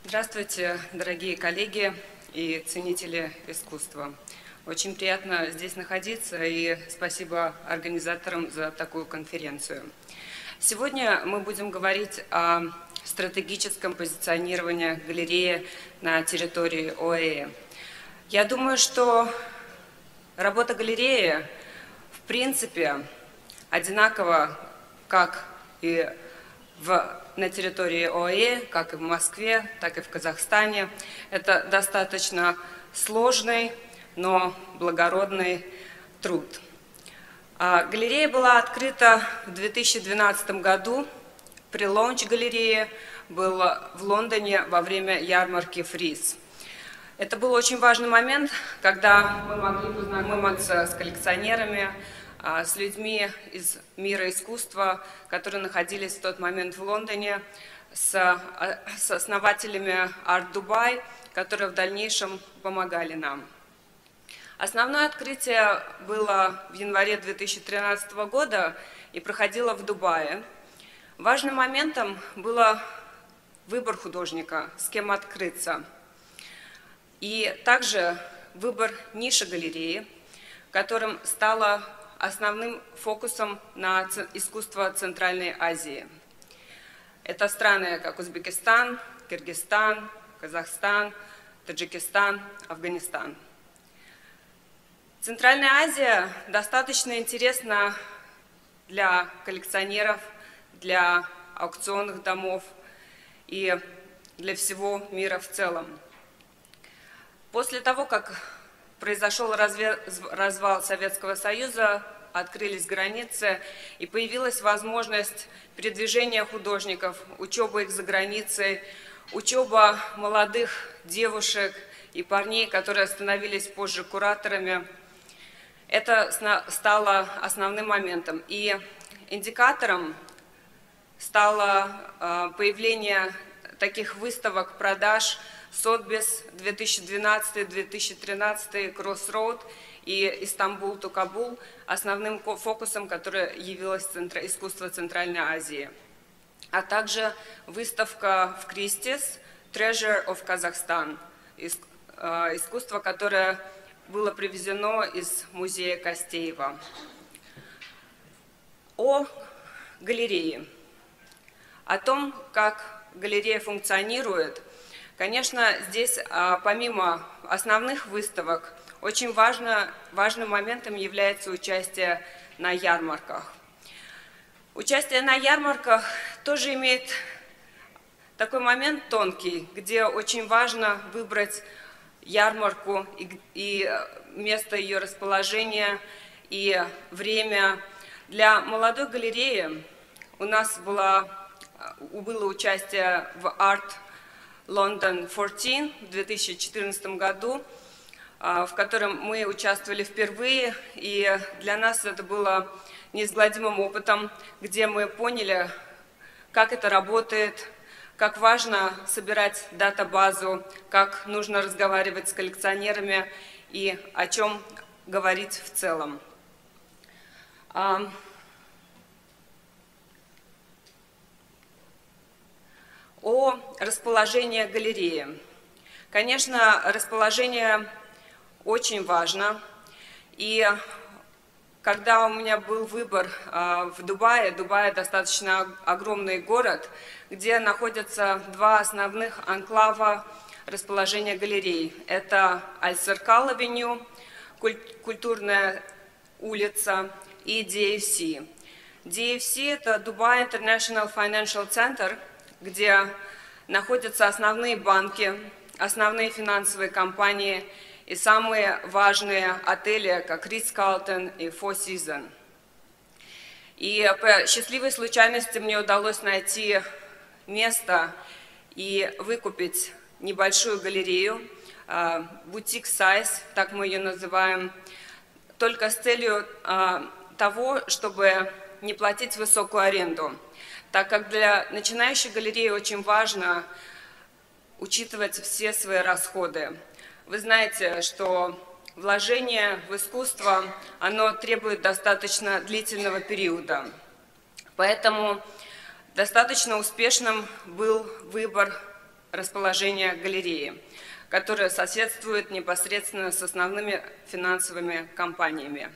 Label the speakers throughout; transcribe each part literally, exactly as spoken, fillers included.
Speaker 1: Здравствуйте, дорогие коллеги и ценители искусства. Очень приятно здесь находиться, и спасибо организаторам за такую конференцию. Сегодня мы будем говорить о стратегическом позиционировании галереи на территории ОАЭ. Я думаю, что работа галереи в принципе одинакова как и в, на территории ОАЭ, как и в Москве, так и в Казахстане. Это достаточно сложный, но благородный труд. А галерея была открыта в две тысячи двенадцатом году. Прелаунч галереи был в Лондоне во время ярмарки Фриз. Это был очень важный момент, когда мы могли познакомиться с коллекционерами, с людьми из мира искусства, которые находились в тот момент в Лондоне, с, с основателями Art Dubai, которые в дальнейшем помогали нам. Основное открытие было в январе две тысячи тринадцатого года и проходило в Дубае. Важным моментом был выбор художника, с кем открыться, и также выбор ниши галереи, которым стало основным фокусом на искусство Центральной Азии. Это страны, как Узбекистан, Кыргызстан, Казахстан, Таджикистан, Афганистан. Центральная Азия достаточно интересна для коллекционеров, для аукционных домов и для всего мира в целом. После того, как произошел развал Советского Союза, открылись границы, и появилась возможность передвижения художников, учеба их за границей, учеба молодых девушек и парней, которые становились позже кураторами. Это стало основным моментом. И индикатором стало появление таких выставок продаж Сотбис две тысячи двенадцатый — две тысячи тринадцатый, Кроссроуд и Истанбул ту Кабул, основным фокусом, который явилось центр, искусство Центральной Азии. А также выставка в Кристис Treasure of Kazakhstan, искусство, которое было привезено из музея Костеева. О галерее. О том, как галерея функционирует. Конечно, здесь, помимо основных выставок, очень важно, важным моментом является участие на ярмарках. Участие на ярмарках тоже имеет такой момент тонкий, где очень важно выбрать ярмарку и, и место ее расположения, и время. Для молодой галереи у нас было, было участие в Art London четырнадцать в две тысячи четырнадцатом году, в котором мы участвовали впервые, и для нас это было неизгладимым опытом, где мы поняли, как это работает, как важно собирать датабазу, как нужно разговаривать с коллекционерами и о чем говорить в целом. О расположении галереи. Конечно, расположение очень важно. И когда у меня был выбор в Дубае, Дубай достаточно огромный город, где находятся два основных анклава расположения галерей. Это Аль-Серкал-авеню, культурная улица, и ди эф си. ди эф си – это Dubai International Financial Center, где находятся основные банки, основные финансовые компании и самые важные отели, как Ритц-Карлтон и Four Seasons. И по счастливой случайности мне удалось найти место и выкупить небольшую галерею, бутик сайз, так мы ее называем, только с целью того, чтобы не платить высокую аренду, так как для начинающей галереи очень важно учитывать все свои расходы. Вы знаете, что вложение в искусство, оно требует достаточно длительного периода. Поэтому достаточно успешным был выбор расположения галереи, которая соседствует непосредственно с основными финансовыми компаниями.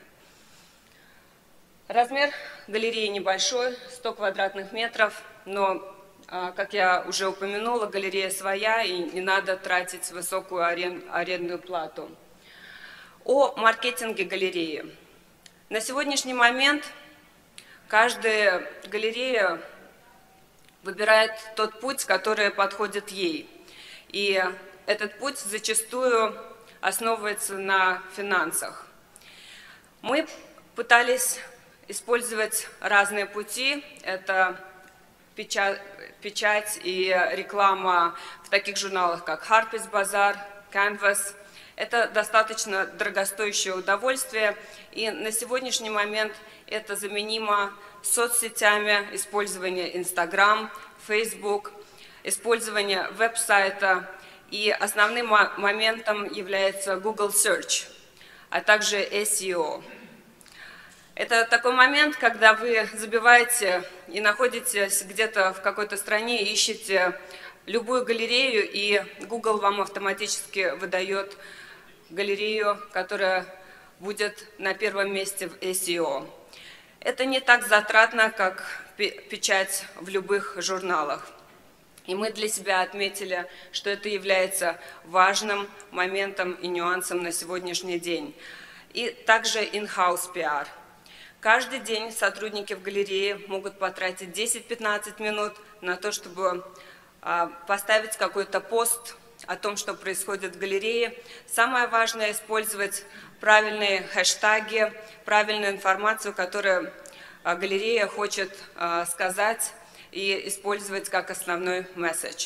Speaker 1: Размер галереи небольшой, сто квадратных метров, но, как я уже упомянула, галерея своя, и не надо тратить высокую арендную плату. О маркетинге галереи. На сегодняшний момент каждая галерея выбирает тот путь, который подходит ей. И этот путь зачастую основывается на финансах. Мы пытались использовать разные пути. Это печать, печать и реклама в таких журналах, как Harper's Bazaar, Canvas. Это достаточно дорогостоящее удовольствие, и на сегодняшний момент это заменимо соцсетями, использование Instagram, Facebook, использование веб-сайта, и основным моментом является Google Search, а также эс и о. Это такой момент, когда вы забиваете и находитесь где-то в какой-то стране, ищете любую галерею, и Google вам автоматически выдает галерею, которая будет на первом месте в эс и о. Это не так затратно, как печать в любых журналах. И мы для себя отметили, что это является важным моментом и нюансом на сегодняшний день. И также in-house пи ар. Каждый день сотрудники в галерее могут потратить десять-пятнадцать минут на то, чтобы поставить какой-то пост о том, что происходит в галерее. Самое важное – использовать правильные хэштаги, правильную информацию, которую галерея хочет сказать, и использовать как основной месседж.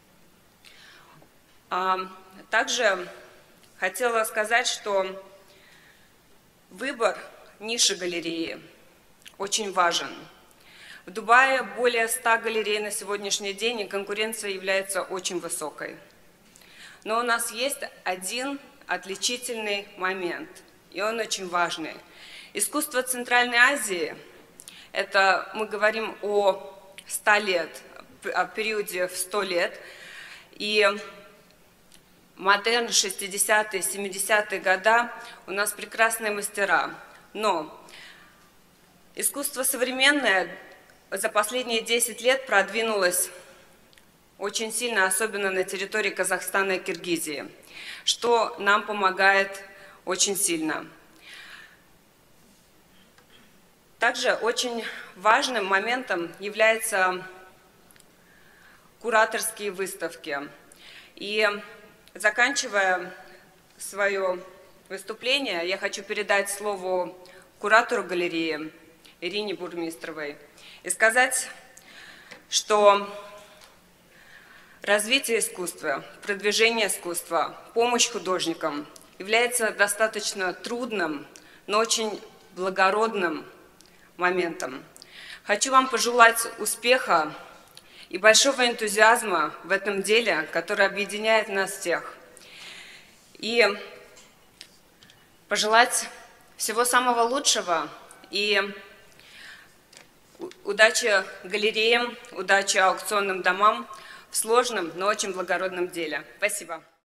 Speaker 1: Также хотела сказать, что выбор ниши галереи очень важен. В Дубае более ста галерей на сегодняшний день, и конкуренция является очень высокой. Но у нас есть один отличительный момент, и он очень важный. Искусство Центральной Азии – это мы говорим о ста лет, о периоде в сто лет, и модерн, шестидесятые, семидесятые годы у нас прекрасные мастера, но искусство современное за последние десять лет продвинулось очень сильно, особенно на территории Казахстана и Киргизии, что нам помогает очень сильно. Также очень важным моментом являются кураторские выставки. И заканчивая свое выступление, я хочу передать слово куратору галереи Ирине Бурмистровой и сказать, что развитие искусства, продвижение искусства, помощь художникам является достаточно трудным, но очень благородным моментом. Хочу вам пожелать успеха и большого энтузиазма в этом деле, который объединяет нас всех. И пожелать всего самого лучшего и удачи галереям, удачи аукционным домам в сложном, но очень благородном деле. Спасибо.